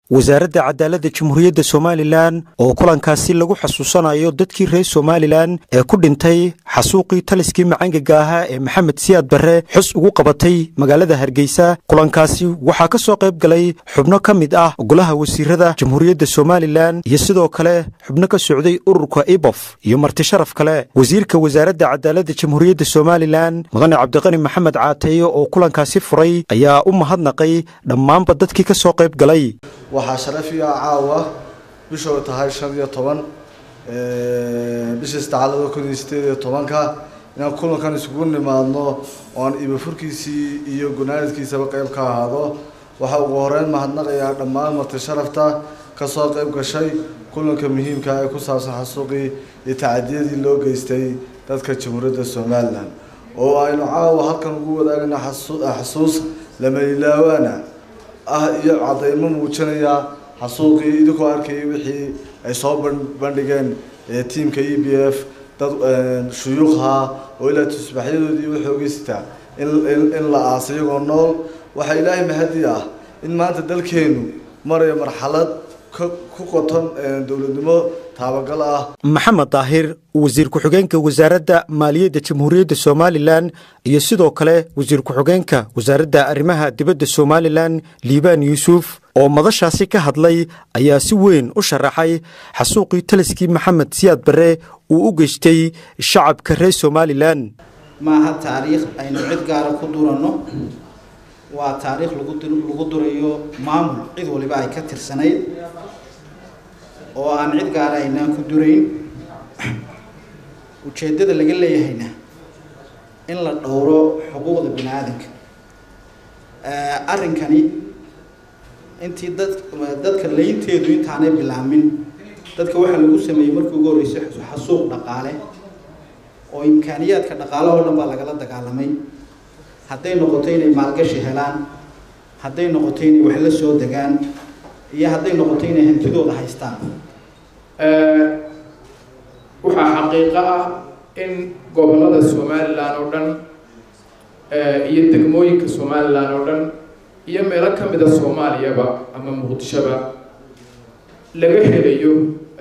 wasaaradda cadaaladda jamhuuriyadda Somaliland oo kulankaasi lagu xasuusanayo dadkii reer Somaliland ee ku dhintay xasuuqii taliskii macangaga ahaa ee Maxamed Siyaad Barre xus ugu qabatay magaalada Hargeysa. kulankaasi waxaa ka soo qayb galay xubno ka mid ah golaha wasiirada jamhuuriyadda Somaliland iyo sidoo kale xubno ka socday ururka IBOF iyo marti sharaf kale. wasiirka wasaaradda cadaaladda jamhuuriyadda Somaliland mudane Cabdiqani Maxamed Caateeyo oo kulankaasi furay ayaa u mahadnaqay dhammaanba dadkii ka soo qayb galay. waxaa sharafiya caawa bishoo tahay 15 bishii istacaalada 2018 inaan kulankan isugu nimaadno oo aan ibafurkiisii iyo gunaanadkiisaba qayb ka ahaado. waxa ugu horeyn mahadnaqayaa dhammaan marti sharafta ka soo qayb gashay kulanka muhiimka ah ee ku saabsan xasuuqii iyo tacadiyadii loo geystay dadka jamhuuriyadda Somaliland oo aynu caawa halkan ugu wadaagna xasuus lama ilaawana iyo cadeymo muujinaya xasuuqii idinku arkay wixii ay soo bandhigeen tiimka EBF dad shuyuuqha oo ila tusbaxyadoodii wuxuu geystaa in la aasiyo nool. waxa ilaahay mahadi ah in maanta dalkeenu maray marxalad ku qoton dawladnimo taabagal ah. Maxamed Daahir wasiir ku-xigeenka wasaaradda maaliyadda jamhuuriyadda Somaliland iyo sidoo kale wasiir ku-xigeenka wasaaradda arrimaha dibadda Somaliland Liibaan Yuusuf oo madashaasi ka hadlay ayaa si weyn u sharaxay xasuuqii taliskii Maxamed Siyaad Barre uu u geystay shacabka reer Somaliland. maaha taariikh aynu cid gaar ah ku durano waa taariikh lagu durayo maamul cid waliba ay ka tirsanayd oo aan cid gaar ah inaan ku durayn. ujeedada laga leeyahayna in la dhowro xuquuqda bini'aadamka. arrinkani intii dadka leynteedu intaanay bilaamin dadka waxa lagu sameeyay markii ugu horeysay xasuuq dhaqaale oo imkaaniyaadka dhaqaale oo dhan baa lagala dagaalamay. hadday noqoto inay maalgashi helaan, hadday noqoto inay wax la soo degaan iyo hadday noqoto inay hantidooda haystaan. waxaa xaqiiqo ah in gobollada Somaliland oo dhan iyo degmooyinka Somaliland oo dhan iyo meelo ka mid ah Soomaaliyaba ama Muqdishoba laga helayo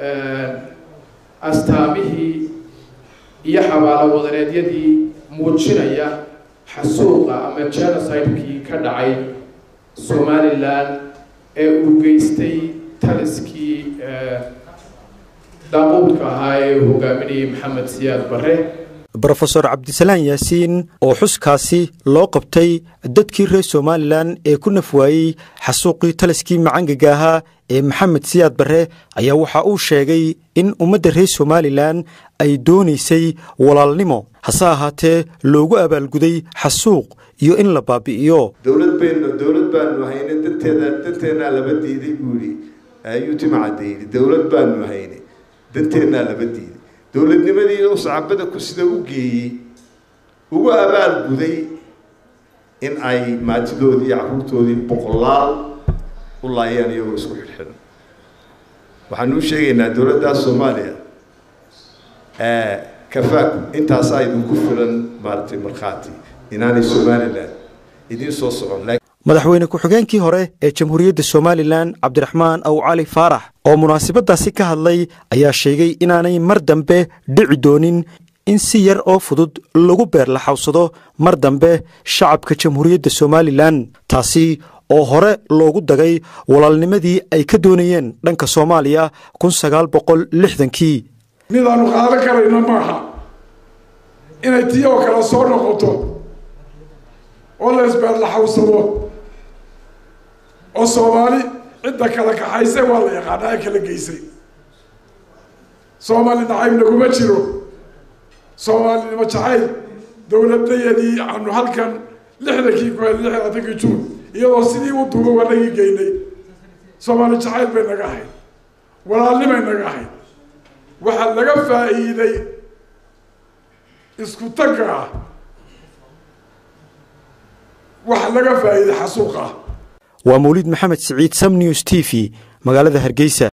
astaamihii iyo xabaalo wadareedyadii muujinaya xasuuqa ama genocide-kii ka dhacay Somaliland ee uu geystay taliskii daaqoodka ahaa ee hogaaminayay Maxamed Siyaad Barre. Professor Cabdisalaan Yaasiin oo xuskaasi loo qabtay dadkii reer Somaliland ee ku nafwaayay xasuuqii taliskii macangaga ahaa ee Maxamed Siyaad Barre ayaa waxa uu sheegay in ummadda reer Somaliland ay doonaysay walaalnimo hase ahaatee loogu abaalguday xasuuq iyo in la baabi'iyo. dawlad baanu haynay danteena laba diiday buuli ayuu timacadey. dawlad baanu haynay danteena laba diiday. dawladnimadii oo shacabada ku sida u geeyay ugu abaalguday in ay maatidoodii iyo carruurtoodii boqolaal u laayeen iyagoo isku xidhan. waxaan u sheegaynaa dawladda Soomaaliya kafaak intaas ay ku filan markhaati inaanay Somaliland idin soo socon. madaxweyne ku-xigeenkii hore ee jamhuuriyadda Somaliland Cabdiraxmaan Aw Cali Faarax oo munaasabadaasi ka hadlay ayaa sheegay inaanay mar dambe dhici doonin in si yar oo fudud lagu beerlaxawsado mar dambe shacabka jamhuuriyadda Somaliland taasi oo hore loogu dagay walaalnimadii ay ka doonayeen dhanka Soomaaliya 1960kii. nidaanu qaadan karayna maaha inay tiyo kala soo noqoto oo la isbeerlaxawsado oo Soomaali cidda kala kaxaysay waa la yaqaanaa kala geysay. Soomaali nacayb kuma jiro. Soomaali ma jacayl dawladdeedii aanu halkan 60kii ku helay 60kii Juun iyadoo sidii u duuba wanagi geynay. Soomaali jacayl bay naga ahayd, walaalnimay naga ahayd. waxaa laga faa'iiday isku tagga waxa laga faa'iiday xasuuqa. waa Mawlid Maxamed Saciid Sam News TV magaalada Hargeysa.